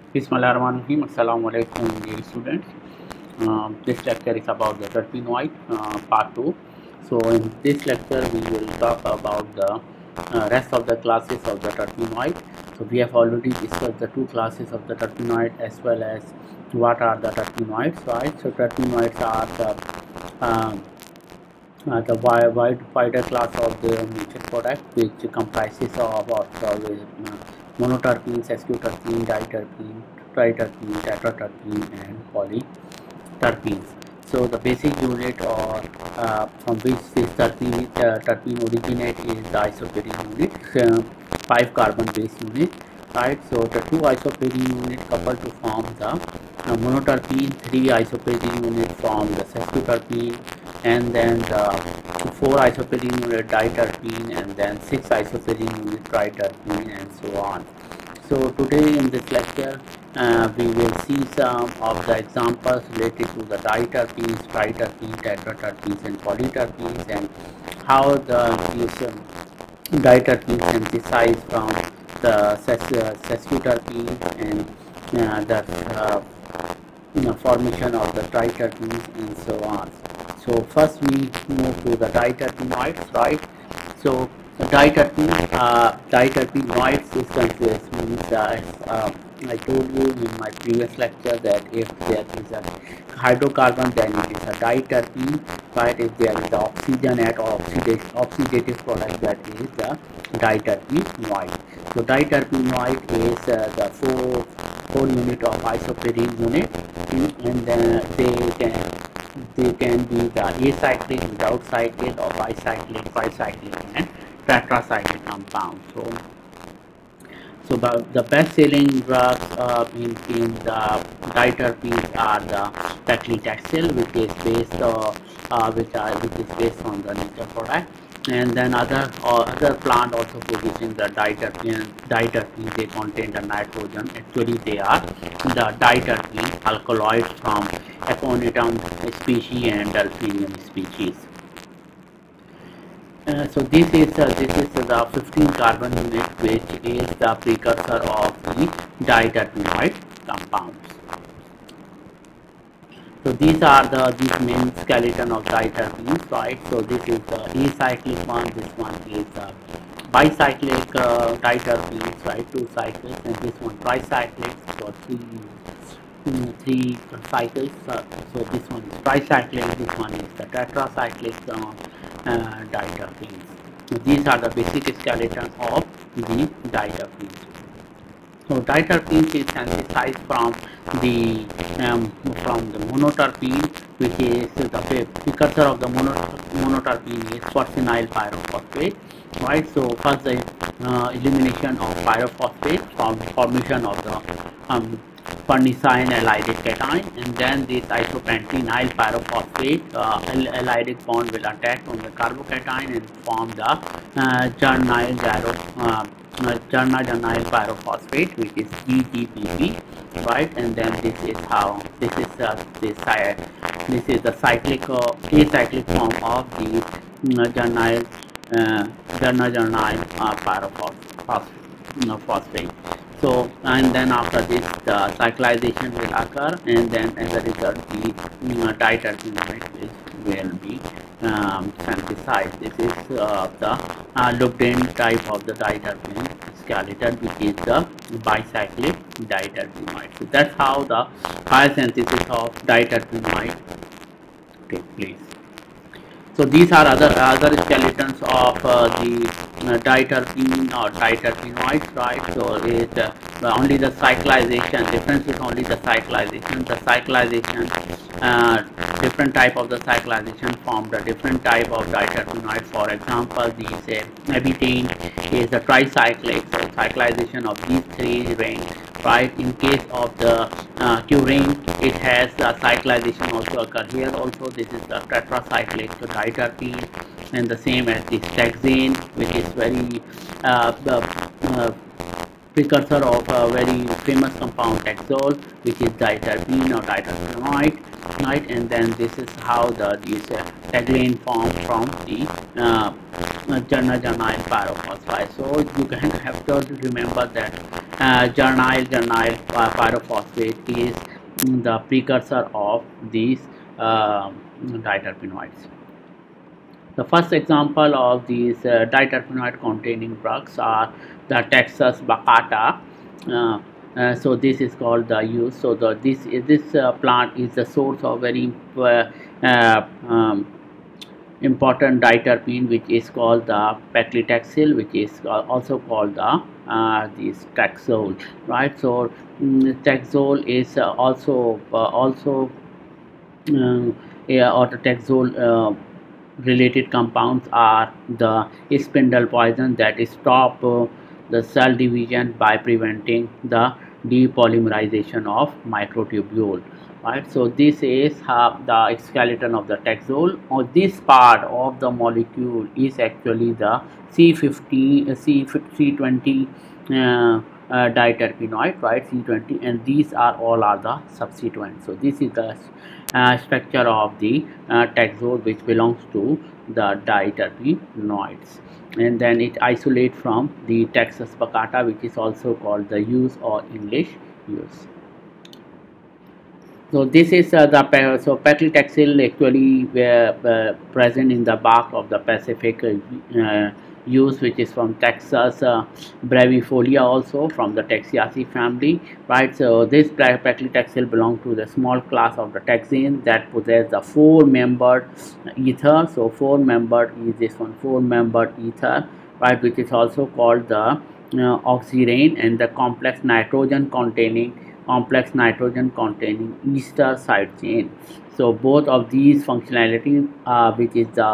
Bismillahirrahmanirrahim. Assalamu alaikum, dear students. This lecture is about the terpenoid, part 2. So, in this lecture, we will talk about the rest of the classes of the terpenoid. So, we have already discussed the two classes of the terpenoid as well as what are the terpenoids, right? So, terpenoids are the wider class of the nature product, which comprises of monoterpene, sesquiterpene, diterpene, triterpene, tetraterpene, and polyterpenes. So the basic unit or from which this terpene originate is the isoprene unit, 5 carbon base unit, right? So the two isoprene unit coupled to form the monoterpene, 3 isoprene unit form the sesquiterpene, and then the 4 isoprene unit diterpene, and then 6 isoprene unit triterpene, and so on. So today in this lecture, we will see some of the examples related to the diterpenes, triterpenes, tetraterpenes, and polyterpenes, and how these diterpenes synthesize from the sesquiterpene, and the formation of the triterpenes, and so on. So first we move to the diterpenoids, right? So the diterpenoids is consist means I told you in my previous lecture that if there is a hydrocarbon, then it is a diterpene, right? If there is the oxygen at or oxidative product, that is the diterpenoid. So diterpenoid is the four unit of isoprene unit, and then they can be the acyclic, without cyclic, or bicyclic, tricyclic, and tetracyclic compound. So the best-selling drugs in the diterpenes are the paclitaxel, which is based which is based on the nature product, and then other plant also producing the diterpenes. They contain the nitrogen. Actually, they are the diterpene alkaloids from Aconitum species and Delphinium species. So this is the 15 carbon unit, which is the precursor of the diterpenoid compounds. So these are these main skeleton of diterpenes, right? So this is the acyclic one. This one is bicyclic diterpenes, right? 2 cycles, and this one tricyclic, so three cycles. So this one is tricyclic. This one is the tetracyclic diterpenes. So these are the basic skeletons of the diterpenes. So diterpenes is synthesized from the monoterpene, which is the precursor of the monoterpene is succinyl pyrophosphate, right? So first the elimination of pyrophosphate from formation of the farnesene allylic cation, and then this isopentenyl pyrophosphate allylic bond will attach on the carbocation and form the gernyl pyrophosphate, which is GGPP, right? And then this is how this is the cyclic acyclic form of the gernyl pyrophosphate. So, and then after this, the cyclization will occur, and then as a result, the diterpenoid will be synthesized. This is the Lugden type of the diterpene skeleton, which is the bicyclic diterpenoid. So that's how the biosynthesis of diterpenoid takes place. So these are other skeletons of the diterpene or diterpenoids, right? So it only the cyclization difference is only the cyclization. The cyclization, different type of the cyclization form the different type of diterpenoid. For example, these abetane is the tricyclic. So cyclization of these 3 rings, right? In case of the curine, it has the cyclization also occur here. Also, this is the tetracyclic, so diterpene, and the same as the taxane, which is very precursor of a very famous compound taxol, which is diterpene or diterpenoid, right? And then this is how these taxane form from the gernyl pyrophosphate. So you can have to remember that Geranyl pyrophosphate is the precursor of these diterpenoids. The first example of these diterpenoid containing drugs are the Texas baccata. Uh, so this is called the use. So this plant is the source of very uh, um, important diterpene, which is called the paclitaxel, which is also called the this taxol, right? So taxol is also yeah, autotaxol related compounds are the spindle poison that stop the cell division by preventing the depolymerization of microtubule, right? So this is the skeleton of the taxol, or this part of the molecule is actually the C20 diterpenoid, right? C20, and these are all are the substituents. So this is the structure of the taxol, which belongs to the diterpenoids, and then it isolates from the Texas baccata, which is also called the use or English use. So this is paclitaxel actually were present in the bark of the Pacific use, which is from Texas brevifolia, also from the Taxiaceae family, right? So this paclitaxel belongs to the small class of the taxane that possess the four-membered ether. So four-membered is this one, four-membered ether, right, which is also called the oxirane, and the complex nitrogen containing ester side chain. So both of these functionality, which is the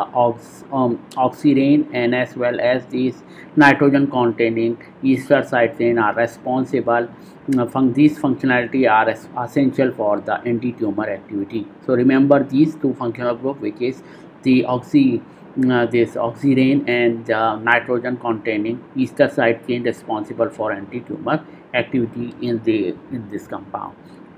oxirane and as well as these nitrogen containing ester side chain, are responsible from these functionality are essential for the anti-tumor activity. So remember these two functional group, which is the this oxirane and nitrogen containing ester side chain, responsible for anti-tumor activity in this compound.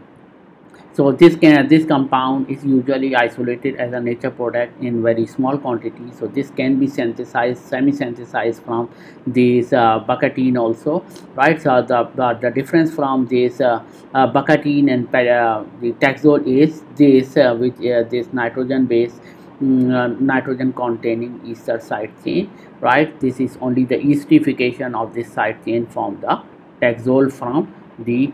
So this compound is usually isolated as a nature product in very small quantity. So this can be synthesized, semi-synthesized from this bacatine also, right? So the difference from this bacatine and the taxol is this this nitrogen based nitrogen containing ester side chain, right? This is only the esterification of this side chain from the taxol from the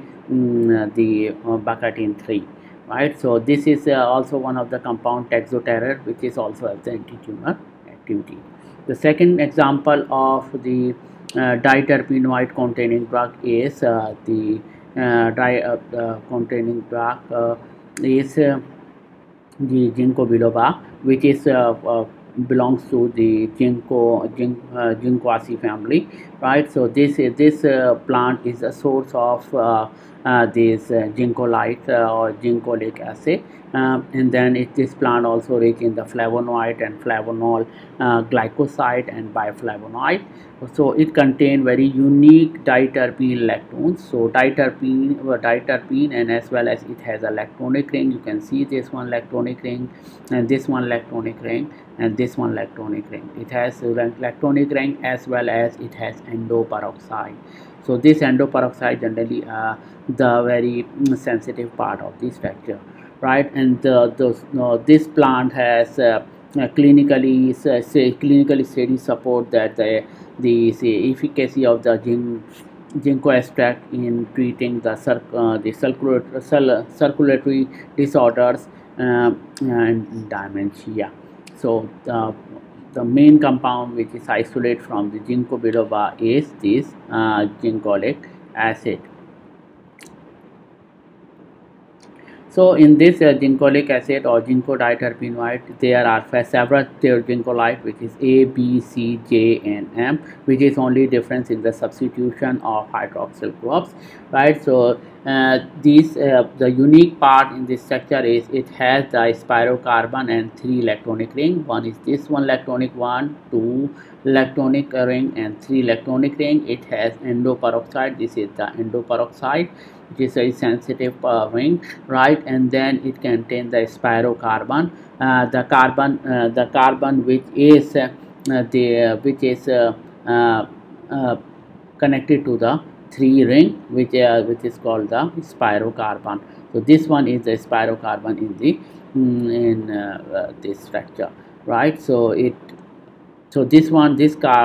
bacatine 3, right? So this is also one of the compound taxoterror, which is also has the anti-tumor activity. The second example of the diterpenoid containing drug is the containing drug is the ginkgo biloba, which is belongs to the Ginkgoaceae family, right? So this plant is a source of this ginkolite or ginkoleic acid, and then this plant also rich in the flavonoid and flavonol, glycoside and bioflavonoid. So it contain very unique diterpene lactones. So diterpene, and as well as it has a lactonic ring. You can see this one lactonic ring, and this one lactonic ring, and this one lactonic ring. It has lactonic ring as well as it has endoperoxide. So this endoperoxide generally the very sensitive part of the structure, right? And this plant has clinically studies support that the efficacy of the ginkgo extract in treating the circulatory disorders and dementia. So the main compound which is isolate from the ginkgo biloba is this ginkoleic acid. So in this ginkoleic acid or ginkgo diterpenoid, there are several ginkolite, which is A, B, C, J, and M, which is only difference in the substitution of hydroxyl groups, right? So the unique part in this structure is it has the spirocarbon and 3 lactonic ring. One is this one lactonic 1, 2 lactonic ring, and 3 lactonic ring. It has endoperoxide. This is the endoperoxide, which is a sensitive ring, right? And then it contains the spirocarbon, the carbon which is connected to the three ring, which is called the spirocarbon. So this one is the spirocarbon in the this structure, right? So this one,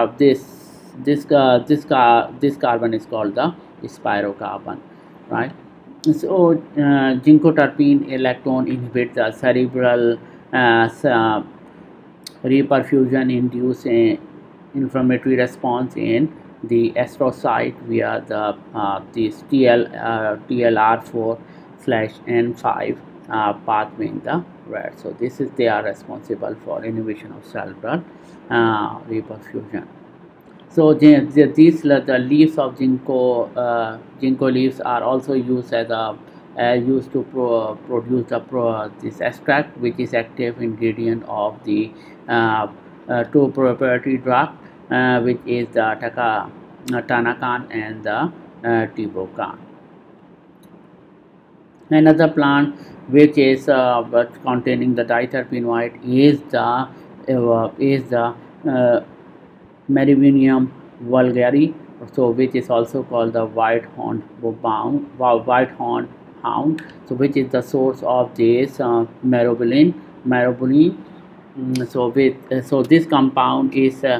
this carbon is called the spirocarbon, right? So ginkoterpene electron inhibits the cerebral reperfusion, induce a inflammatory response in the astrocyte via the this TLR4/N5 pathway in the rat. So this is, they are responsible for inhibition of cerebral reperfusion. So the leaves of ginkgo leaves are also used as a used to produce this extract, which is active ingredient of the two proprietary drug, which is the Tanakan and the Tibocan. Another plant which is containing the diterpenoid is the Marivinium vulgare, so which is also called the white-horned hound, so which is the source of this Marobolin. So this compound is the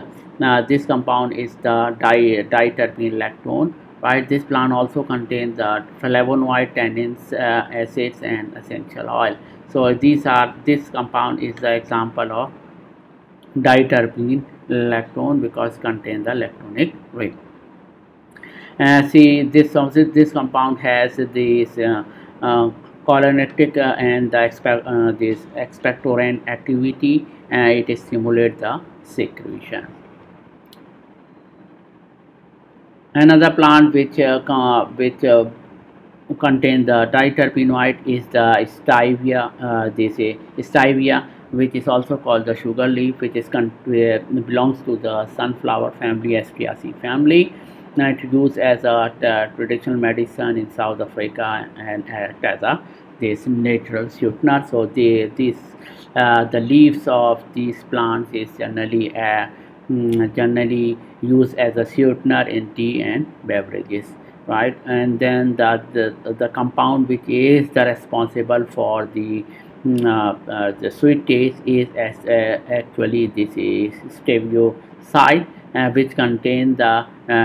diterpene lactone, right? This plant also contains the flavonoid, tannins, acids, and essential oil. So this compound is the example of diterpene lactone because contain the lactonic ring. See, this compound has this cholinergic and this expectorant activity, and it stimulates the secretion. Another plant which contain the diterpenoid is the stevia. Stevia, which is also called the sugar leaf, which is belongs to the sunflower family, Astraceae family. It is used as a traditional medicine in South Africa and as a this natural sweetener. So the leaves of these plants is generally used as a sweetener in tea and beverages, right? And then the compound which is the responsible for the sweet taste is actually this is stevioside, which contain the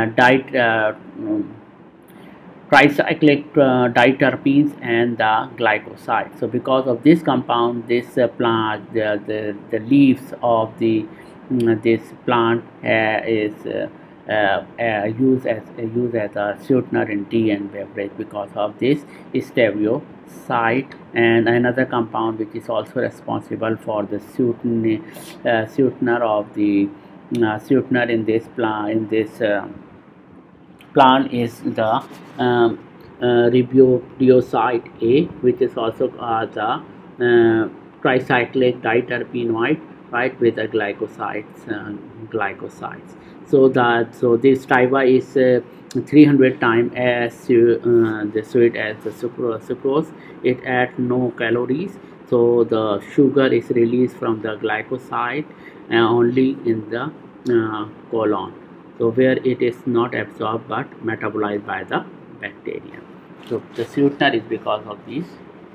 tricyclic diterpenes and the glycoside. So because of this compound, this plant, the leaves of this plant is used as a sweetener in tea and beverage because of this stevioside. And another compound which is also responsible for the sweetener of the sweetener in this plant is the riboside A, which is also the tricyclic diterpenoid, right, with the glycosides. So this stevia is 300 times as the sweet as the sucrose. It adds no calories, so the sugar is released from the glycoside only in the colon, so where it is not absorbed but metabolized by the bacteria. So the sweetener is because of these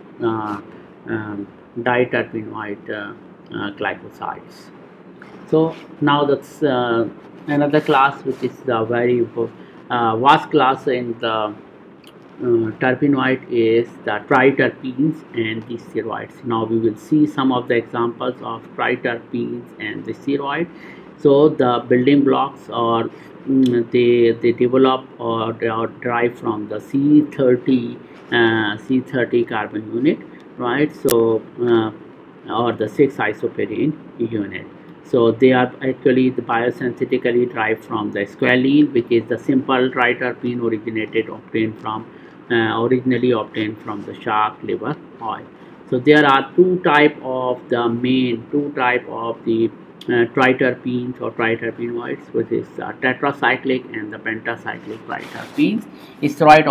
diterpenoid glycosides. So now that's another class which is the very vast class in the terpenoid is the triterpenes and the steroids. Now we will see some of the examples of triterpenes and the steroid. So the building blocks are they develop or they are derived from the C30 carbon unit, right? So or the 6-isoprene unit. So they are actually the biosynthetically derived from the squalene, which is the simple triterpene originally obtained from the shark liver oil. So there are two type of the triterpenes or triterpenoids, which is tetracyclic and the pentacyclic triterpenes. Steroid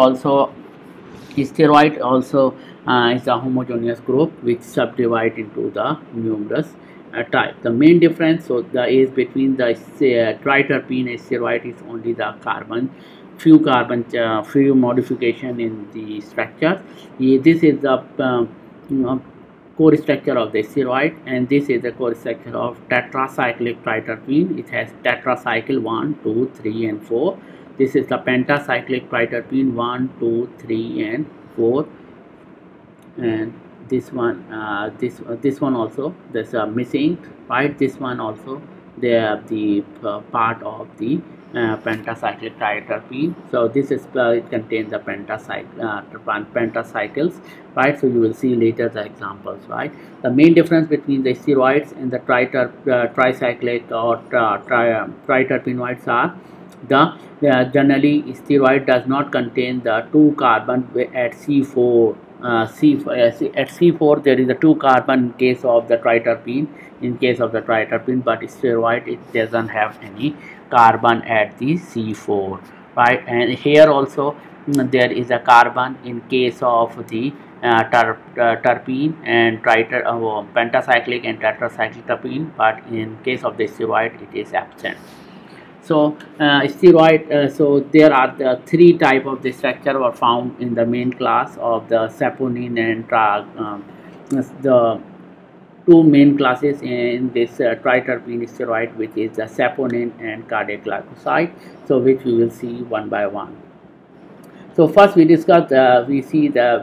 also is a homogeneous group which subdivide into the numerous type. The main difference is between the triterpene and steroid is only the carbon few modification in the structure. This is the core structure of the steroid, and this is the core structure of tetracyclic triterpene. It has tetracycle 1, 2, 3 and 4. This is the pentacyclic triterpene 1, 2, 3 and 4, and this one this one also there's a missing, right? This one also they are the part of the pentacyclic triterpene. So this is it contains the pentacycles, right? So you will see later the examples, right? The main difference between the steroids and the tricyclic or triterpenoids are the generally steroid does not contain the 2 carbon at C4. At C4 there is a 2 carbon in case of the triterpene, but steroid it doesn't have any carbon at the C4, right? And here also there is a carbon in case of the terpene and pentacyclic and tetracyclic terpene, but in case of the steroid it is absent. So steroid, so there are the 3 type of the structure were found in the main class of the saponin and the 2 main classes in this triterpene steroid, which is the saponin and cardiac glycoside. So which we will see one by one. So first we discuss we see that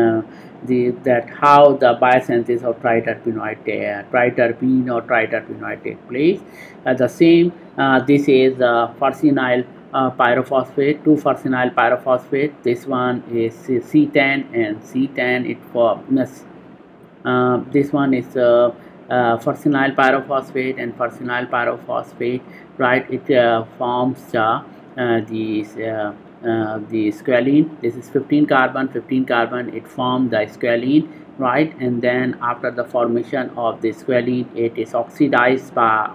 how the biosynthesis of triterpene or triterpenoid take place. The same this is furcinyl pyrophosphate, 2-furcinyl pyrophosphate. This one is C10 and C10 it forms. This one is furcinyl pyrophosphate and furcinyl pyrophosphate, right? It forms the squalene. This is 15 carbon, it forms the squalene, right? And then after the formation of the squalene, it is oxidized by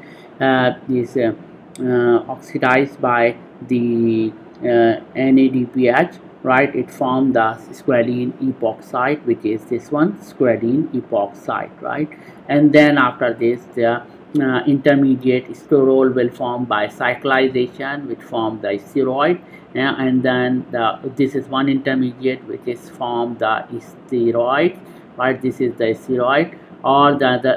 oxidized by the NADPH, right? It formed the squalene epoxide, which is this one, squalene epoxide, right? And then after this the intermediate sterol will form by cyclization, which form the steroid, and then this is one intermediate which is formed the steroid, right? This is the steroid, or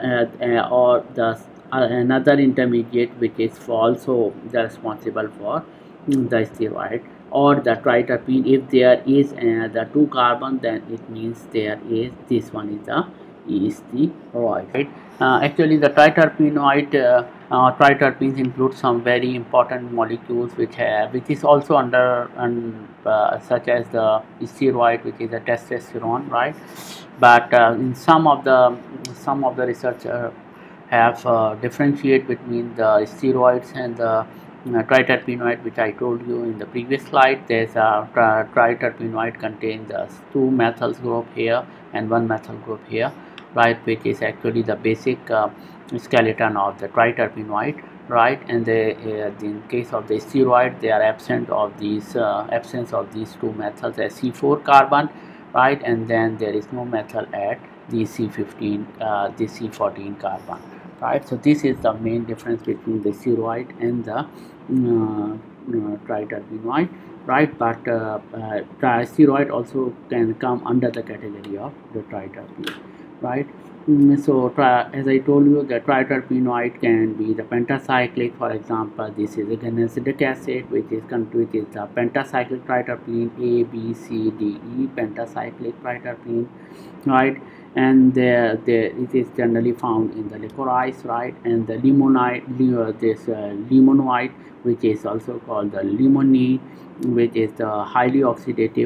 another intermediate which is also responsible for the steroid or the triterpene. If there is the 2 carbon, then it means there is this one is the steroid, right? Actually the triterpenes include some very important molecules which is also under such as the steroid, which is a testosterone, right? But in some of the researchers have differentiate between the steroids and the triterpenoid, which I told you in the previous slide. There's a triterpenoid contains 2 methyl group here and 1 methyl group here, right, which is actually the basic skeleton of the triterpenoid, right? And in case of the steroid, they are absence of these 2 methyls as C4 carbon, right? And then there is no methyl at the C15 the C14 carbon, right? So this is the main difference between the steroid and the triterpenoid, right? But steroid also can come under the category of the triterpene, right? So as I told you, the triterpenoid can be the pentacyclic. For example, this is a ganasidic acid, which is the pentacyclic triterpene, A, B, C, D, E, pentacyclic triterpene, right? And it is generally found in the licorice, right? And the limonoid, which is also called the limonene, which is the highly oxidative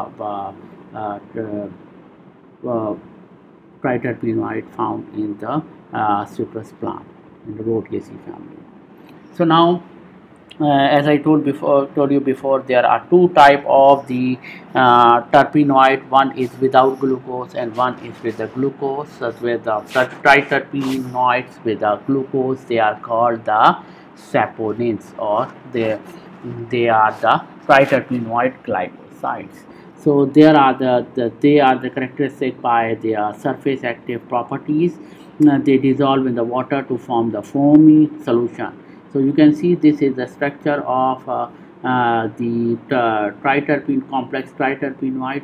triterpenoid found in the citrus plant in the Rhodesiaceae family. So now as I told you before, there are 2 type of the terpenoid. One is without glucose and one is with the glucose. So with the triterpenoids with the glucose, they are called the saponins, or they are the triterpenoid glycosides. So there are they are the characteristic by their surface active properties. They dissolve in the water to form the foamy solution. So you can see this is the structure of the triterpene complex triterpenoid,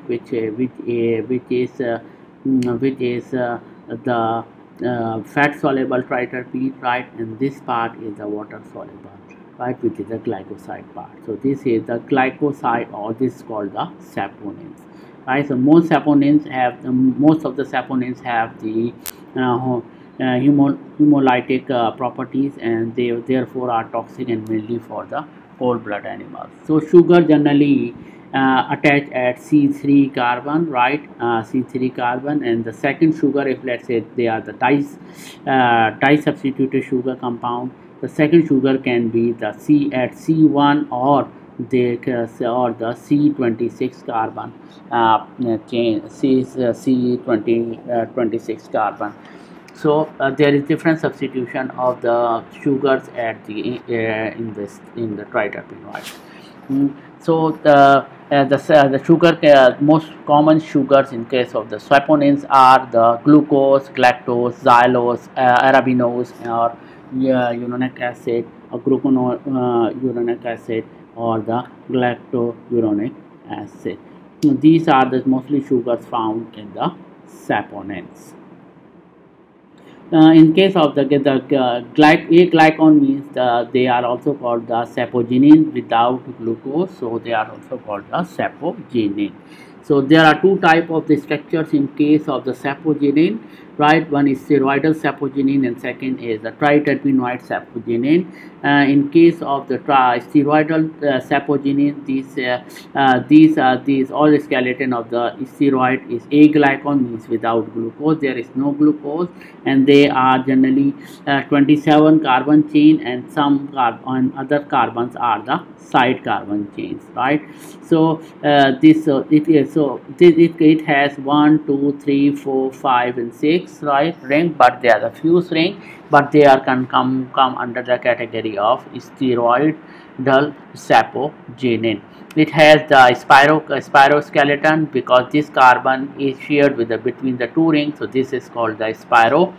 which is the fat soluble triterpene, right, and this part is the water soluble, right, which is the glycoside part. So this is the glycoside, or this is called the saponins, right. So most of the saponins have the hemolytic properties, and they therefore are toxic and mainly for the whole blood animals. So sugar generally attach at C3 carbon, right, C3 carbon, and the second sugar, if let's say they are the disubstituted sugar compound, the second sugar can be the C at C1, or they or the C26 carbon chain, C26 carbon. So there is different substitution of the sugars at the in the triterpenoid. So the sugar most common sugars in case of the saponins are the glucose, galactose, xylose, arabinose, or uronic acid, or uronic acid, or the galactouronic acid. These are the mostly sugars found in the saponins. In case of the aglycone means they are also called the sapogenin without glucose, so they are also called the sapogenin. So there are two type of the structures in case of the sapogenin, right. One is steroidal sapogenin and second is the triterpenoid sapogenin. In case of the steroidal sapogenin, these all skeleton of the steroid is aglycone, means without glucose, there is no glucose, and they are generally 27 carbon chain, and some other carbons are the side carbon chains, right. So it has 1, 2, 3, 4, 5, and 6, right, ring, but they are the fused ring, but they are come under the category of steroidal sapogenin. It has the spiroskeleton because this carbon is shared with between the two rings, so this is called the spiro.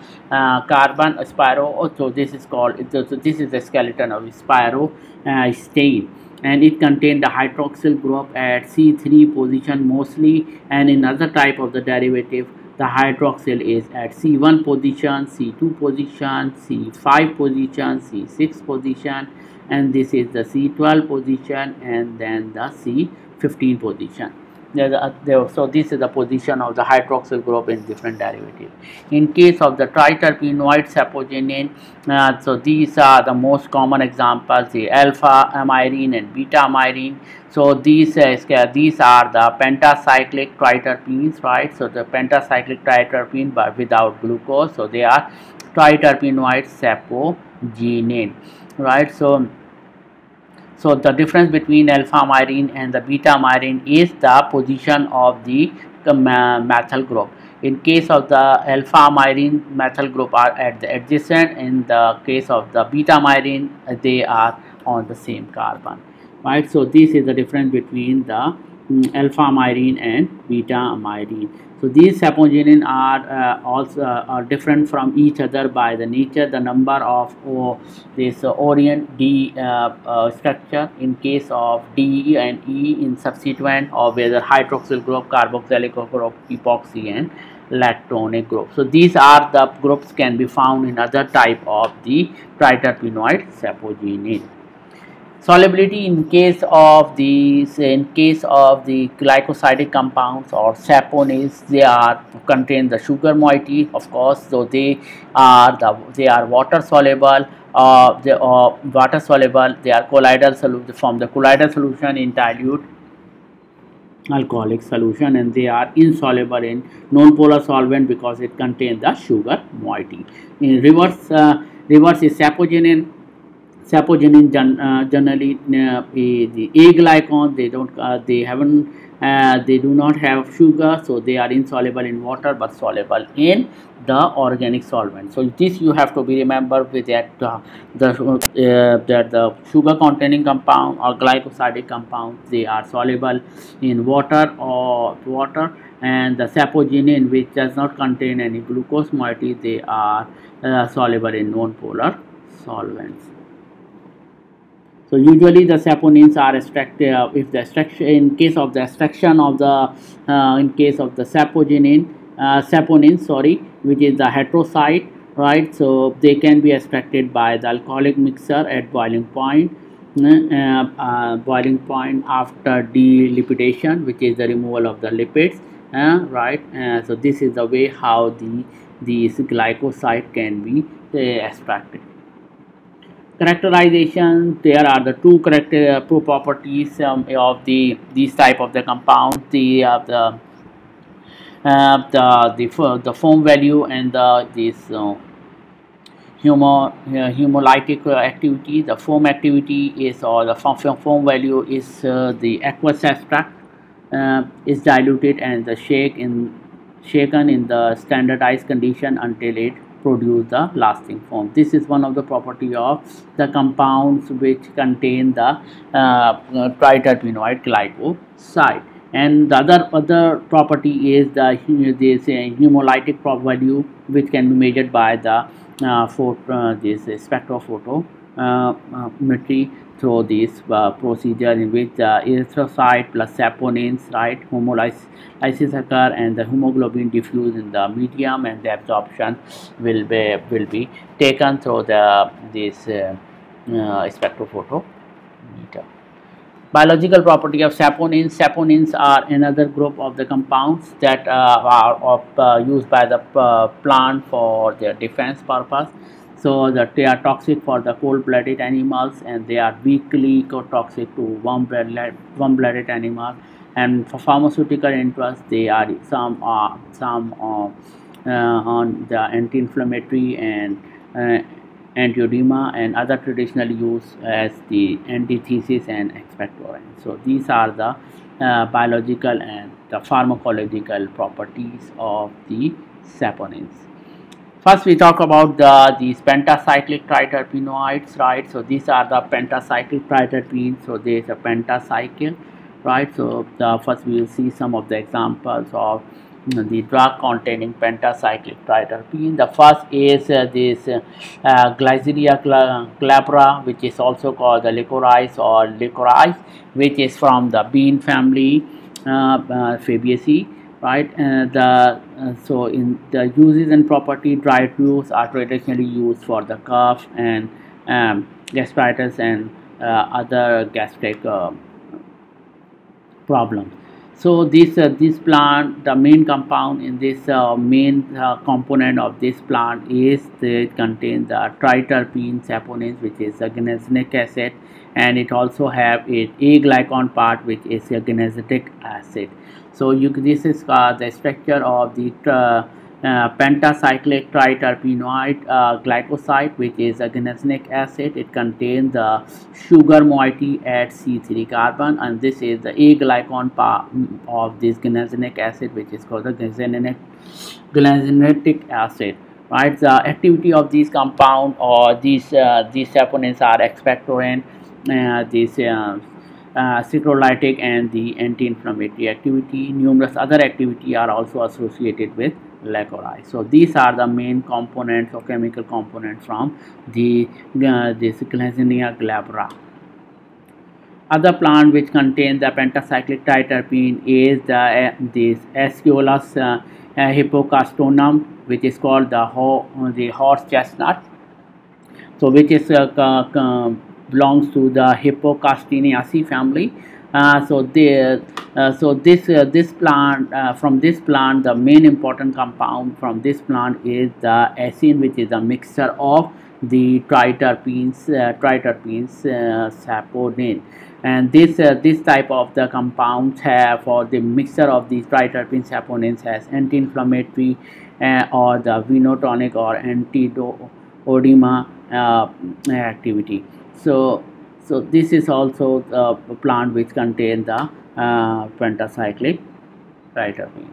So this is called, so this is the skeleton of spiro stain, and it contains the hydroxyl group at C3 position mostly, and in other type of the derivative the hydroxyl is at C1 position, C2 position, C5 position, C6 position, and this is the C12 position, and then the C15 position. So this is the position of the hydroxyl group in different derivatives. In case of the triterpenoid sapogenin, so these are the most common examples, the alpha amyrine and beta amyrine. So these are the pentacyclic triterpenes, right. So the pentacyclic triterpene but without glucose, so they are triterpenoid sapogenin, right. So the difference between alpha amyrine and the beta amyrine is the position of the methyl group. In case of the alpha amyrine, methyl group are at the adjacent. In the case of the beta amyrine, they are on the same carbon, right. So this is the difference between the alpha amyrine and beta amyrine. So these sapogenin are also different from each other by the nature, the number of this orient D structure in case of D and E in subsequent, or whether hydroxyl group, carboxylic group, epoxy, and lactonic group. So these are the groups can be found in other type of the triterpenoid sapogenin. Solubility in case of the glycosidic compounds or saponins, they are contain the sugar moiety, of course. So they are water soluble. They are water soluble. They are colloidal solution, from the colloidal solution in dilute alcoholic solution, and they are insoluble in non-polar solvent because it contains the sugar moiety. In reverse is sapogenin. Sapogenin generally the aglycone, they do not have sugar, so they are insoluble in water but soluble in the organic solvent. So this you have to be remember with that the sugar containing compound or glycosidic compound, they are soluble in water, and the sapogenin, which does not contain any glucose moiety, they are soluble in non-polar solvents. So usually the saponins are extracted if the extraction in case of the extraction of the in case of the saponin, sorry, which is the heteroside, right? So they can be extracted by the alcoholic mixture at boiling point after delipidation, which is the removal of the lipids, right? So this is the way how these glycoside can be extracted. Characterization, there are the two properties of these type of the compound, the foam value and this hemolytic activity. The foam activity is, or the foam value is the aqueous extract is diluted and the shaken in the standardized condition until it produce the lasting foam. This is one of the property of the compounds which contain the triterpenoid glycoside. And the other property is the this hemolytic value, which can be measured by the this spectrophotometry through this procedure, in which the erythrocyte plus saponins, right, homolysis occur and the hemoglobin diffuse in the medium, and the absorption will be taken through this spectrophotometer. Biological property of saponins. Saponins are another group of the compounds that are used by the plant for their defense purpose. So that they are toxic for the cold-blooded animals, and they are weakly toxic to warm-blooded animals. And for pharmaceutical interest, they are some on the anti-inflammatory and antiodema, and other traditionally used as the antithesis and expectorant. So these are the biological and the pharmacological properties of the saponins. First, we talk about these pentacyclic triterpenoids, right? So these are the pentacyclic triterpenes. So there is a pentacycle, right? So first we will see some of the examples of the drug containing pentacyclic triterpene. The first is this Glyceria glabra, which is also called the licorice or licorice, which is from the bean family, Fabaceae, right? So in the uses and property, dried roots are traditionally used for the cough and gastritis and other gastric problems. So this plant, the main compound in this main component of this plant is it contains the triterpene saponins, which is a glycinic acid, and it also have a glycon part, which is a glycidic acid. So this is the structure of the pentacyclic triterpenoid glycoside, which is a glycinic acid. It contains the sugar moiety at C3 carbon, and this is the glycon part of this glycinic acid, which is called the glycidic acid. Right, the activity of these compound or these saponins are expectorant, secrolytic, and the anti-inflammatory activity. Numerous other activity are also associated with licorice. So these are the main components or chemical components from this Glycinia glabra. Other plant which contains the pentacyclic triterpene is this Aesculus hippocastanum, which is called the horse chestnut. So which is belongs to the Hippocastinaceae family. This plant, from this plant, the main important compound from this plant is the acin, which is a mixture of the triterpenes, saponin. And this type of the compounds have, for the mixture of these triterpene saponins, has anti-inflammatory or the venotonic or anti-odema activity. So this is also a plant which contains the pentacyclic triterpene.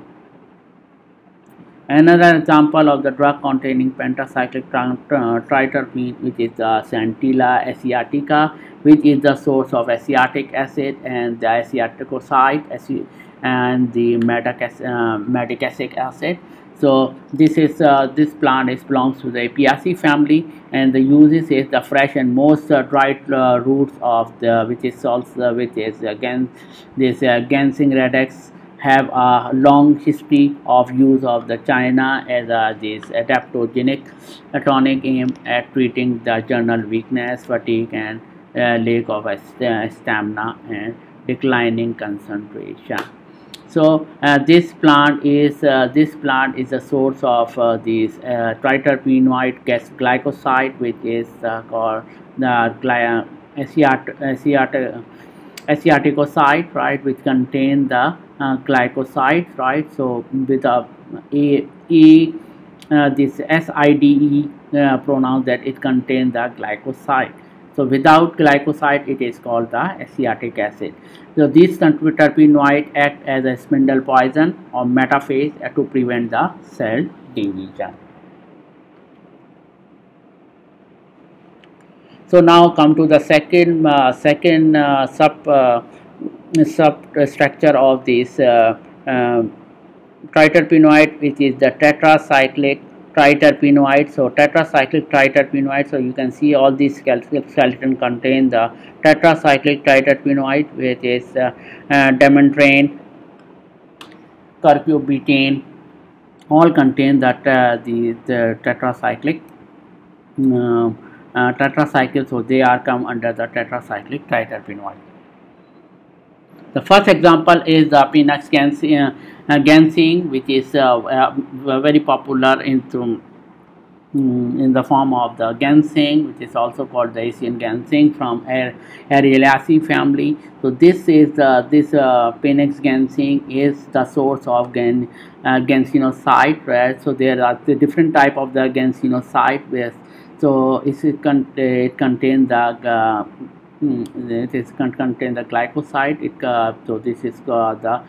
Another example of the drug containing pentacyclic triterpene, which is the Centella asiatica, which is the source of acetic acid and the acetocyte and the medicacic acid. So this plant belongs to the Apiaceae family, and the uses is the fresh and most dried roots of the which is also which is again this Ginseng redex have a long history of use of the China as this adaptogenic tonic aimed at treating the general weakness, fatigue, and lack of stamina and declining concentration. So this plant is a source of this triterpenoid glycoside, which is called the aceticocyte, right, which contain the glycoside, right. So with this SIDE pronoun, that it contains the glycoside. So without glycoside, it is called the acetic acid. So these terpenoids act as a spindle poison or metaphase to prevent the cell division. So now come to the second substructure of this triterpenoid, which is the tetracyclic triterpenoid. So tetracyclic triterpenoid. So you can see all these skeleton contain the tetracyclic triterpenoid, which is dementrane, curcubitane, all contain that the tetracyclic tetracycle. So they are come under the tetracyclic triterpenoid. The first example is the Pinax ginseng, which is very popular in the form of the ginseng, which is also called the Asian ginseng from Araliaceae family. So this is this Pinax ginseng is the source of ginsenoside, right? So there are the different type of the ginsenoside. So it contains the contain the glycoside. So this is the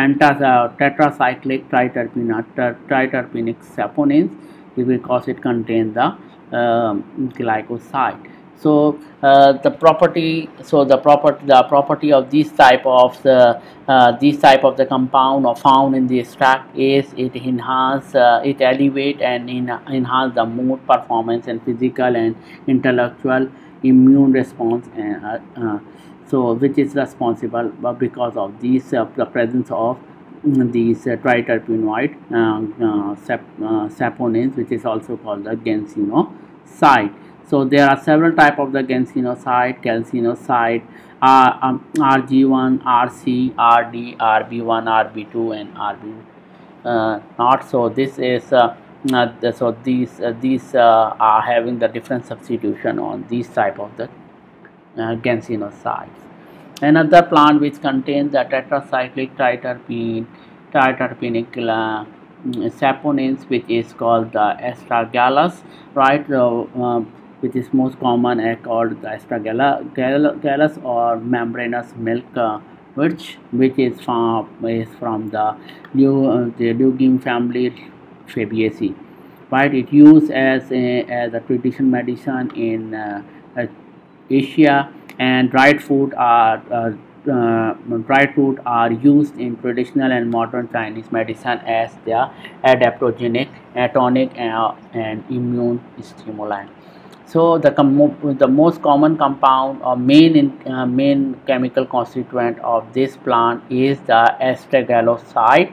tetracyclic triterpenic saponins, because it contains the glycoside. So the property of this type of the compound or found in the extract is it elevate and enhance the mood, performance, and physical and intellectual immune response, and so which is responsible because of these the presence of these triterpenoid saponins, which is also called the ginsenoside. So there are several types of the ginsenoside: calcinoside, RG1, RC, RD, RB1, RB2, and RB not. So this is so these are having the different substitution on these type of the ginsenosides. Another plant which contains the tetracyclic triterpenic saponins, which is called the astragalus, right? Which is most common called the astragalus or membranous milk, which is from the legume family Fabaceae, right? It used as a traditional medicine in Asia, and dried fruit are used in traditional and modern Chinese medicine as their adaptogenic, tonic, and immune stimulant. So the most common compound or main chemical constituent of this plant is the astragaloside,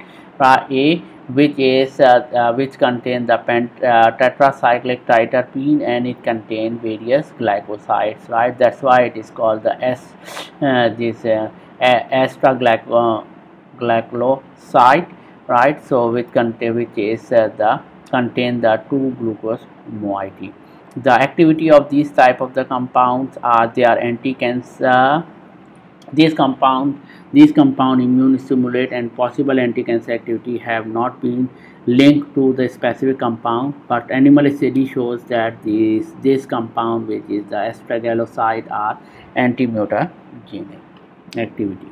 which contains the tetracyclic triterpene, and it contains various glycosides, right? That's why it is called the astragaloside, right? So which is contain the 2-glucose moiety. The activity of these type of the compounds are they are anti-cancer. These compound immune stimulate, and possible anti-cancer activity have not been linked to the specific compound, but animal study shows that this compound, which is the astragaloside, are anti-mutagenic activity.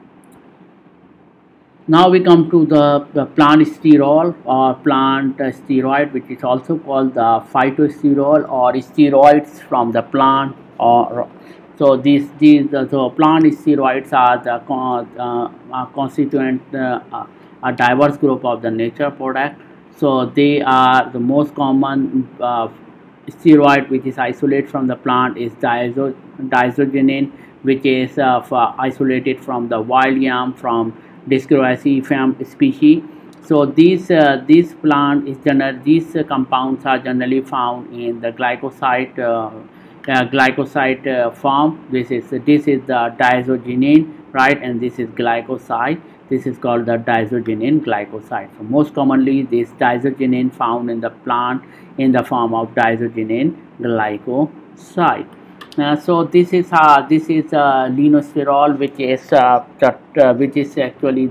Now we come to the plant sterol or plant steroid, which is also called the phytosterol or steroids from the plant. Or so these so plant steroids are the constituent a diverse group of the nature product. So they are the most common steroid which is isolated from the plant is diazoxanidine, which is isolated from the wild yam from Discoraceae species. So these plant is these compounds are generally found in the glycoside form. This is the diazoxanidine, right, and this is glycoside. This is called the diazoxanidine glycoside. So most commonly this diazoxanidine found in the plant in the form of diazoxanidine glycoside. So this is linosterol, which is actually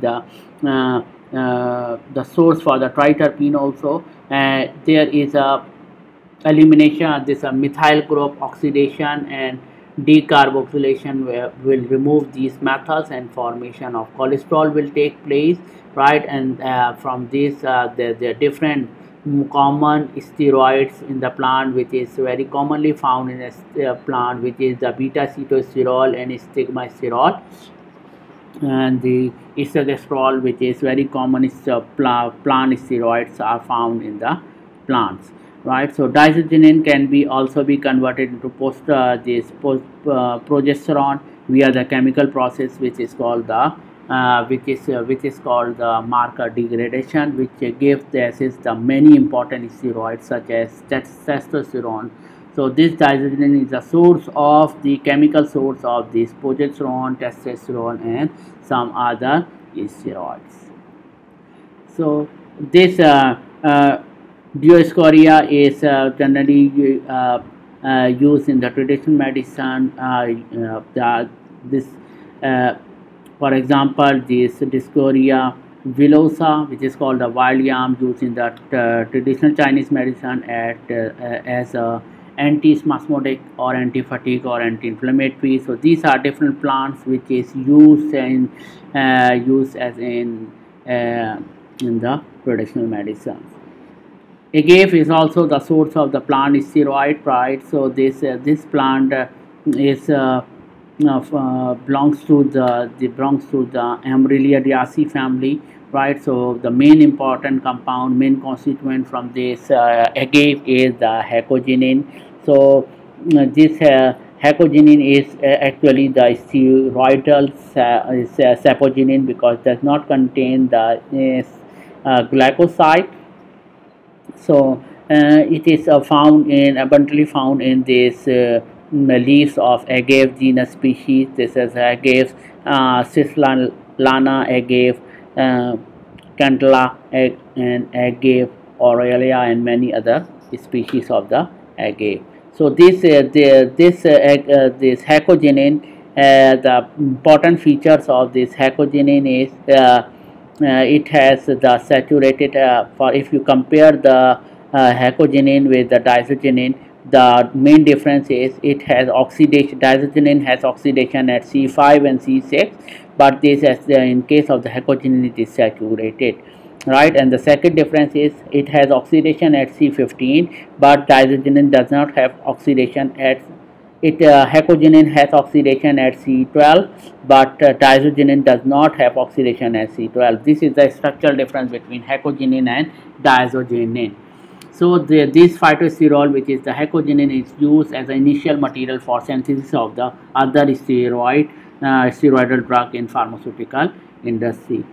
the source for the triterpene also. There is a elimination of this methyl group oxidation and decarboxylation will remove these metals and formation of cholesterol will take place, right? And from this there are different common steroids in the plant, which is very commonly found in a plant, which is the beta-cetosterol and stigmasterol, and the isogestrol, which is very common plant steroids are found in the plants, right? So diazoxanidine can be also be converted into progesterone via the chemical process which is called the marker degradation, which gives the many important steroids such as testosterone. So this diazoxanidine is the source of the chemical source of this progesterone, testosterone, and some other steroids. So this Dioscorea is generally used in the traditional medicine. For example, this Dioscorea villosa, which is called the wild yam, used in the traditional Chinese medicine as a anti-spasmodic or anti-fatigue or anti-inflammatory. So these are different plants which is used in the traditional medicine. Agave is also the source of the plant steroid, right? So this plant belongs to the Amaryllidaceae family, right? So the main important compound, main constituent from this agave is the hecoginin. So this hecoginin is actually the steroidal saponin because it does not contain the glycoside. So it is abundantly found in this leaves of agave genus species. This is agave cislana, agave candela, and agave aurelia, and many other species of the agave. So this hecoginin, the important features of this hecoginin is it has the saturated if you compare the hecoginin with the diazoxanidine, the main difference is it has oxidation. Diazoxanidine has oxidation at C5 and C6, but this in case of the hecoginin it is saturated, right? And the second difference is it has oxidation at C15, but diazoxanidine does not have oxidation at hecoginin has oxidation at C12, but diazoxanidine does not have oxidation at C12. This is the structural difference between hecoginin and diazoxanidine. So this phytosterol, which is the hecoginin, is used as an initial material for synthesis of the other steroidal drug in pharmaceutical industry.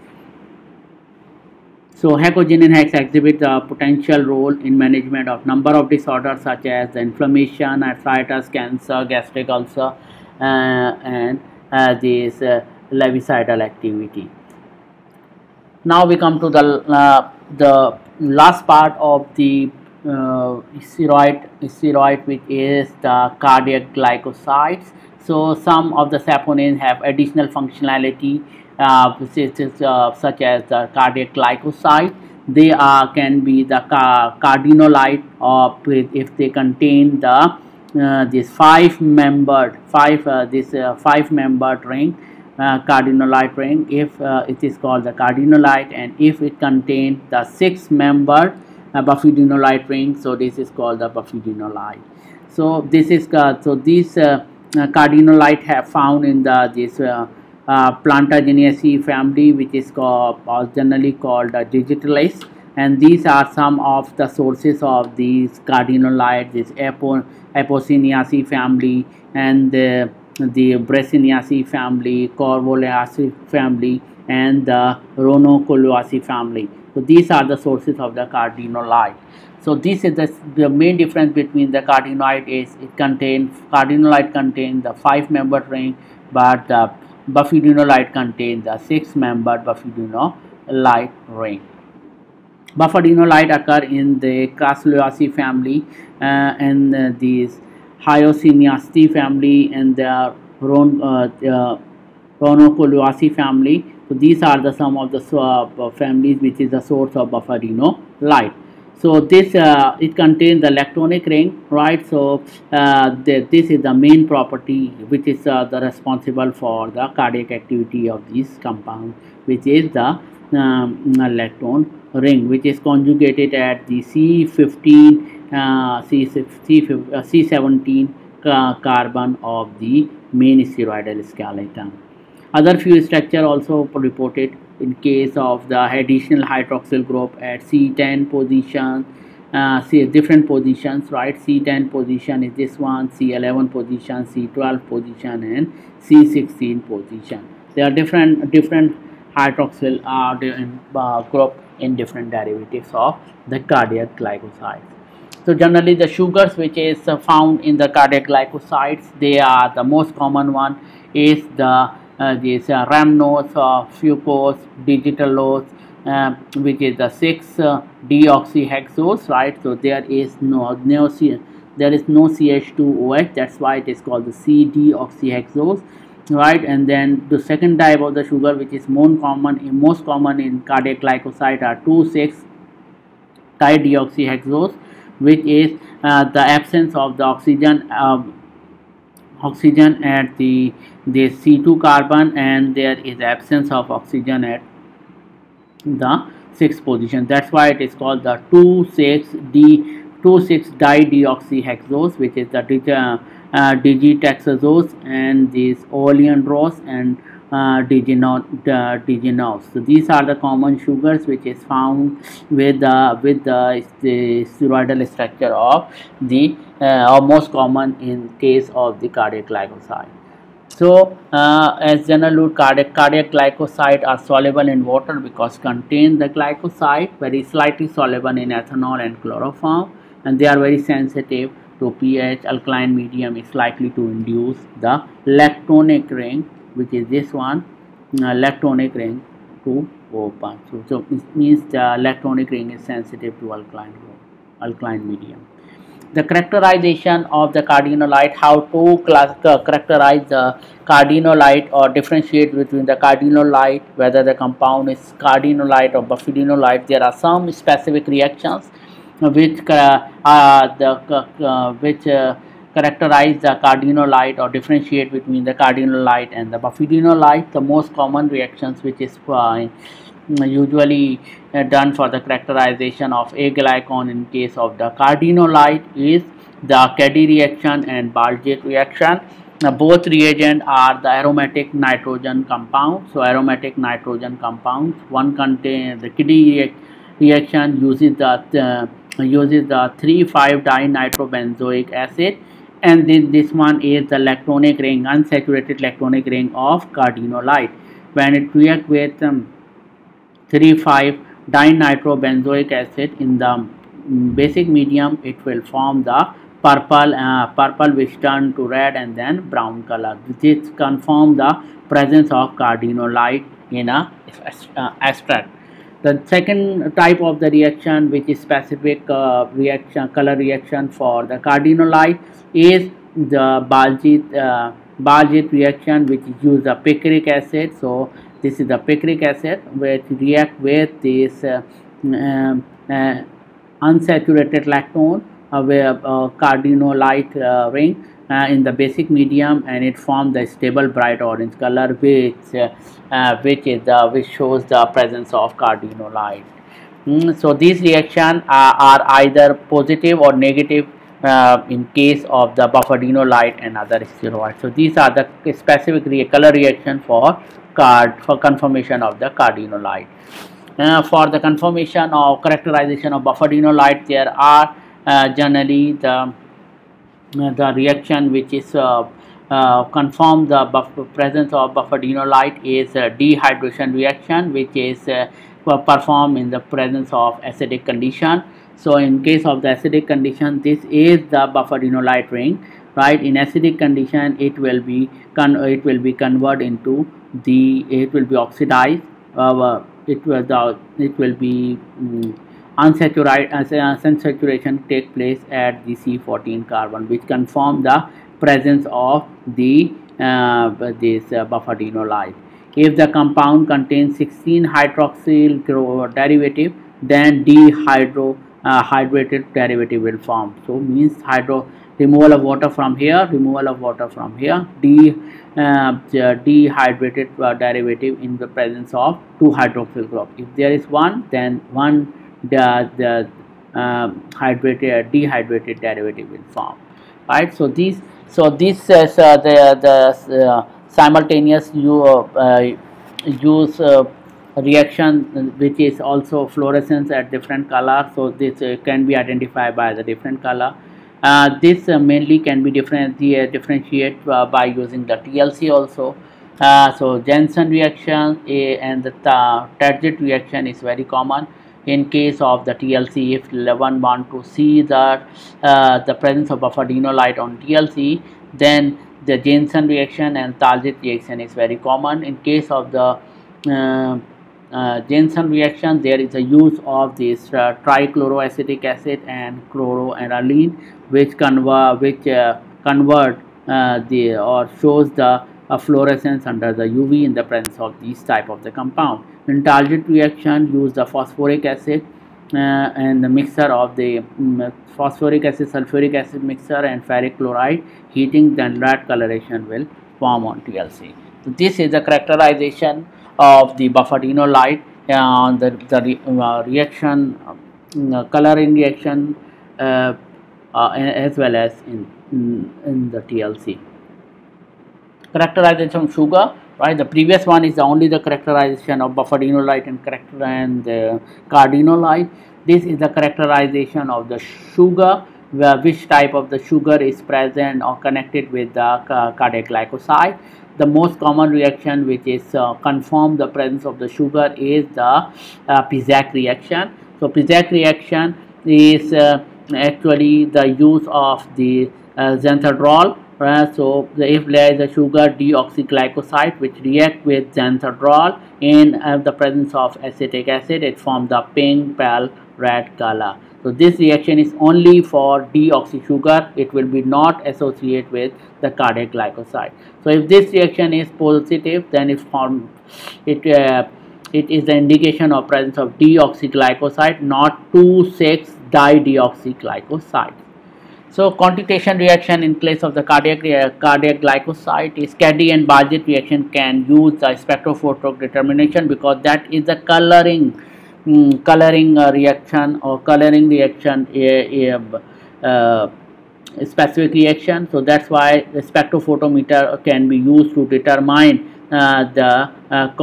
So hecoginin exhibits a potential role in management of number of disorders such as inflammation, arthritis, cancer, gastric ulcer, and this levicidal activity. Now we come to the last part of the steroid, which is the cardiac glycosides. So some of the saponins have additional functionality, such as the cardiac glycoside. They can be the cardinolite, if they contain the this five-membered ring, cardinolite ring, if it is called the cardinolite, and if it contains the six-membered bufidinolite ring, so this is called the bufidinolite. So this is these cardinolite have found in this Plantageneaceae family, which is generally called digitalis, and these are some of the sources of these cardenolite. This Apocynaceae family, and the Brasiliaceae family, Corvolaceae family, and the Ranuncululaceae family. So these are the sources of the cardenolite. So this is the main difference between the cardenolite is cardenolite contains the 5-membered ring, but the buffadinolite contains the 6-membered buffadinolite ring. Buffadinolite occur in the Crassulaceae family, and these Hyoscyaceae family, and the Ranuncululaceae family. So these are the some of the families which is the source of buffadinolite. So this it contains the lactonic ring, right? So this is the main property which is the responsible for the cardiac activity of this compound, which is the lactone ring, which is conjugated at the C15 C17 carbon of the main spheroidal skeleton. Other few structure also reported in case of the additional hydroxyl group at C10 position, different positions, right? C10 position is this one, C11 position, C12 position, and C16 position. There are different hydroxyl group in different derivatives of the cardiac glycosides. So generally the sugars which is found in the cardiac glycosides, they are the most common one is the this rhamnose, fucose, digitallose, which is the 6-deoxyhexose, right? So there is no CH2OH, that's why it is called the C-deoxyhexose, right? And then the second type of the sugar which is most common in cardiac glycoside are 2,6-dideoxyhexose, which is the absence of the oxygen at the C2 carbon, and there is absence of oxygen at the 6th position. That's why it is called the 2,6-dideoxyhexose, which is the digitaxazose, and this oleandrose and digenose. So these are the common sugars which is found with the spheroidal structure of the or most common in case of the cardiac glycoside. So as general rule, cardiac glycoside are soluble in water because contain the glycoside, very slightly soluble in ethanol and chloroform, and they are very sensitive to pH. Alkaline medium is likely to induce the lactonic ring, which is this one, lactonic ring, to open. So it means the lactonic ring is sensitive to alkaline medium. The characterization of the cardenolite, how to characterize the cardenolite or differentiate between the cardenolite, whether the compound is cardenolite or buffadinolite. There are some specific reactions which characterize the cardenolite or differentiate between the cardenolite and the buffadinolite. The most common reactions which is usually done for the characterization of aglycon in case of the cardenolite is the Caddy reaction and Baljet reaction. Both reagents are the aromatic nitrogen compounds. So aromatic nitrogen compounds, one contains the Caddy reaction uses the 3,5-dinitrobenzoic acid, and this one is the lactonic ring, unsaturated lactonic ring of cardenolite. When it reacts with 3,5-dinitrobenzoic acid in the basic medium, it will form the purple which turn to red and then brown color. This confirms the presence of cardenolite in a extract. The second type of the reaction, which is specific color reaction for the cardenolite, is the Baljet reaction, which uses the picric acid. So this is the picric acid which react with this unsaturated lactone cardenolite ring in the basic medium, and it forms the stable bright orange color, which shows the presence of cardenolite. So these reactions are either positive or negative in case of the buffadinolite and other steroids. So these are the specific color reaction for confirmation of the cardenolite. For the conformation or characterization of bufferedinolite, there are generally the reaction which is confirm the presence of bufferedinolite is a dehydration reaction, which is performed in the presence of acidic condition. So in case of the acidic condition, this is the bufferedinolite ring, right? In acidic condition, it will be converted into it will be oxidized. It will be unsaturation take place at the C14 carbon, which confirm the presence of the this bufferedinolite. If the compound contains 16 hydroxyl derivative, then hydrated derivative will form. So means removal of water from here, dehydrated derivative in the presence of 2 hydroxyl group. If there is one, then one dehydrated derivative will form, right? So this is the simultaneous use reaction, which is also fluorescence at different color. So this can be identified by the different color. This mainly can be differentiate by using the TLC also. So Janssen reaction and the Target reaction is very common. In case of the TLC, if one want to see that the presence of bufferedinolite on TLC, then the Janssen reaction and Target reaction is very common. In case of the Janssen reaction, there is a use of this trichloroacetic acid and chloroaniline, which convert shows the fluorescence under the UV in the presence of these type of the compound. In Target reaction, use the phosphoric acid and the mixture of the phosphoric acid, sulfuric acid mixture and ferric chloride. Heating, then red coloration will form on TLC. So this is the characterization of the bufferedinolite, the reaction, coloring reaction, as well as in the TLC. Characterization of sugar, right? The previous one is only the characterization of bufferedinolite and cardinolite. This is the characterization of the sugar, which type of the sugar is present or connected with the cardiac glycoside. The most common reaction which is confirm the presence of the sugar is the Pizak reaction. So Pizak reaction is actually the use of the xanthadrol. So if there is a sugar deoxyglycoside which react with xanthadrol in the presence of acetic acid, it forms the pink, pale red color. So this reaction is only for deoxy sugar. It will be not associated with the cardiac glycoside. So if this reaction is positive, then it is the indication of presence of deoxyglycoside, not 2,6-dideoxyglycoside. So quantitation reaction in place of the cardiac glycoside is Caddy and Bargett reaction can use the spectrophoto determination, because that is the coloring reaction or coloring reaction specific reaction. So that's why the spectrophotometer can be used to determine the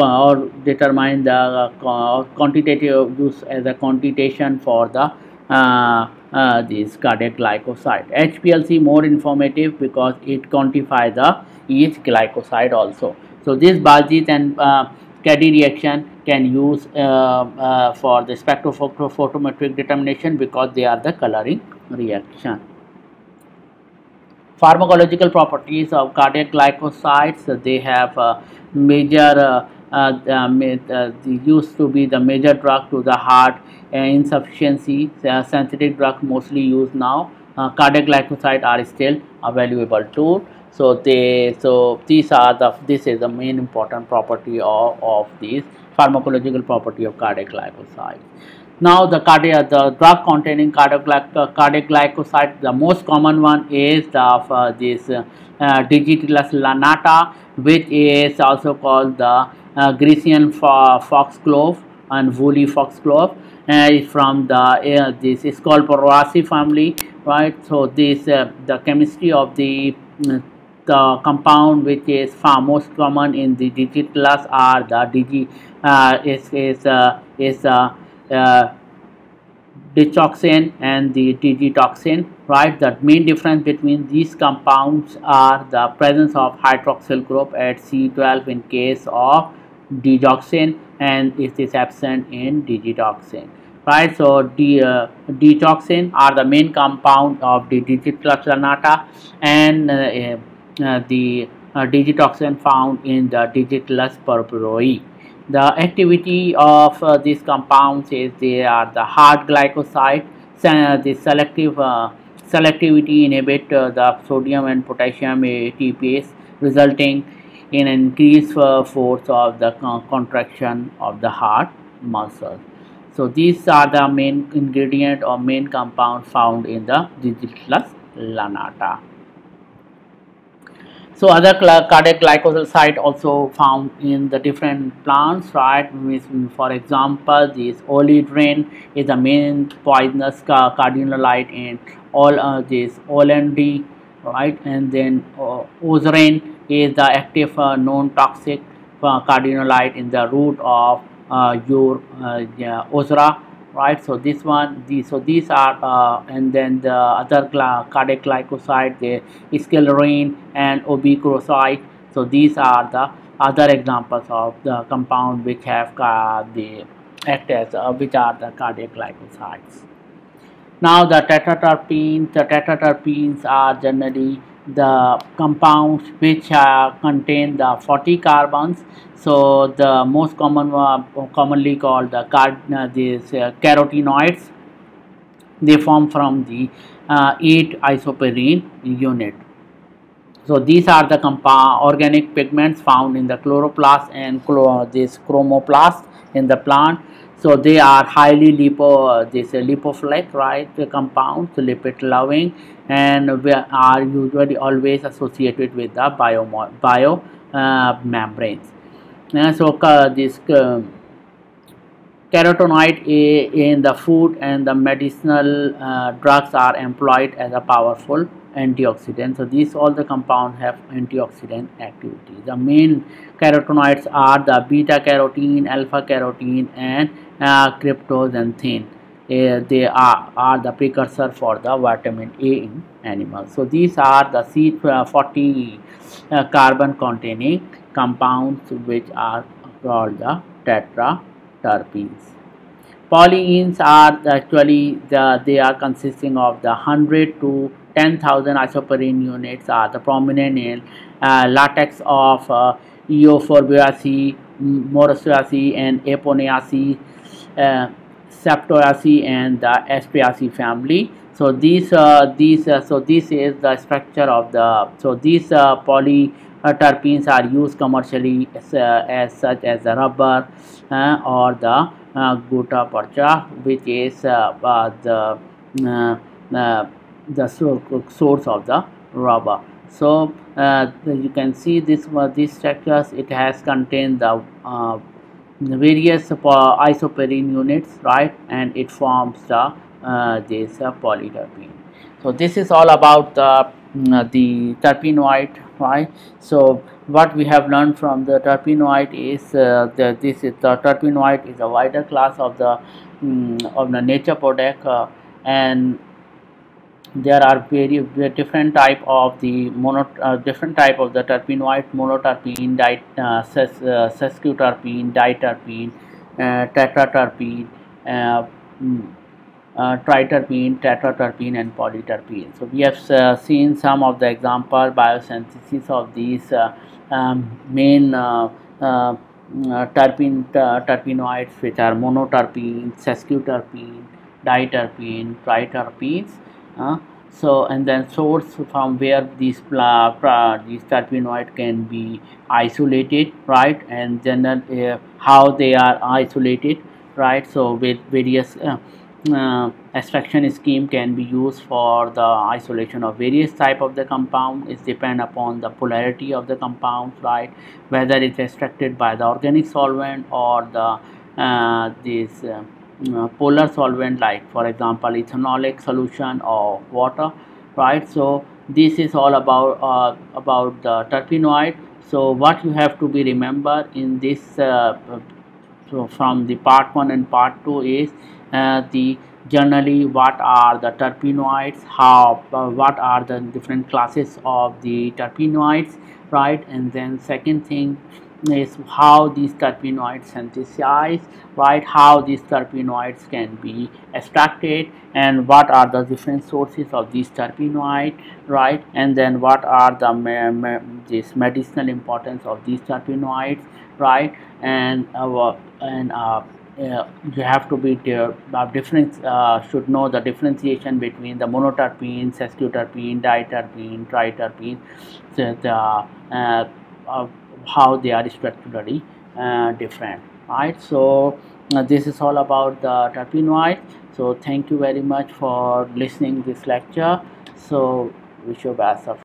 quantitative use as a quantitation for the this cardiac glycoside. HPLC more informative because it quantifies the each glycoside also. So this Bargett and Caddy reaction can use for the spectrophotometric determination, because they are the coloring reaction. Pharmacological properties of cardiac glycosides, they have major used to be the major drug to the heart insufficiency, synthetic drug mostly used now. Cardiac glycoside are still a valuable tool. So this is the main important property of this pharmacological property of cardiac glycoside. Now the drug containing cardiac glycoside, the most common one is this Digitalis lanata, which is also called the Grecian foxglove and woolly foxglove. Is from this Scolopораceae family, right? So this the chemistry of the the compound which is far most common in the digit class are the uh, digoxin and the digitoxin, right? The main difference between these compounds are the presence of hydroxyl group at C12 in case of digoxin, and it is absent in digitoxin, right? So digoxin are the main compound of the digit class lanata, and the digitoxin found in the Digitalis purpuroi. The activity of these compounds is they are the hard glycoside. The selectivity inhibit the sodium and potassium ATPase, resulting in increased force of the contraction of the heart muscle. So these are the main ingredient or main compound found in the Digitalis lanata. So other cardiac glycosyl site also found in the different plants, right? For example, this olidrin is the main poisonous cardinalite in all this oleandry, right? And then ozarine is the active known toxic cardinalite in the root of your ozra, right? So this one, these are and then the other cardiac glycoside, the sclerine and obicroside. So these are the other examples of the compound which have the act as which are the cardiac glycosides. Now the tetraterpenes are generally the compounds which contain the 40 carbons. So the most commonly called the these carotenoids, they form from the 8 isoprene unit. So these are the organic pigments found in the chloroplast and this chromoplast in the plant. So they are highly lipophilic, right? The compounds, lipid loving, and are usually always associated with the bio membranes. This carotenoid in the food and the medicinal drugs are employed as a powerful antioxidant. So these all the compounds have antioxidant activity. The main carotenoids are the beta carotene, alpha carotene, and cryptoxanthin. They are the precursor for the vitamin A in animals. So these are the C40 carbon containing compounds which are called the tetraterpenes. Polyenes are actually they are consisting of the 100 to 10,000 isoprene units are the prominent in latex of Euphorbia, Moraceae, and Aponeaceae, Septoaceae, and the Aspiaceae family. So so this is the structure of the. So these polyterpenes are used commercially as such as the rubber or the gutta percha, which is the source of the rubber. So you can see these structures. It has contained the various isoprene units, right, and it forms the this polyterpene. So this is all about the terpenoid, right? So what we have learned from the terpenoid is that the terpenoid is a wider class of the nature product, and there are very different type of the different type of the terpenoid: monoterpene, sesquiterpene, diterpene, tetraterpene, uh, mm, triterpene, tetraterpene, and polyterpene. So we have seen some of the example biosynthesis of these main terpenoids, which are monoterpene, sesquiterpene, diterpene, triterpenes. So and then source from where these terpenoid can be isolated, right, and then how they are isolated, right. So with various extraction scheme can be used for the isolation of various type of the compound. It depend upon the polarity of the compound, right, whether it's extracted by the organic solvent or the this polar solvent, like for example ethanolic solution or water, right. So this is all about the terpenoid. So what you have to be remember in this so from the part 1 and part 2 is the generally what are the terpenoids, how what are the different classes of the terpenoids, right? And then second thing is how these terpenoids synthesize, right? How these terpenoids can be extracted, and what are the different sources of these terpenoids, right? And then what are the this medicinal importance of these terpenoids, right? And you have to be different should know the differentiation between the monoterpene, sesquiterpene, diterpene, triterpene, so uh, how they are structurally different, right? So this is all about the terpenoid. So thank you very much for listening this lecture. So wish you best of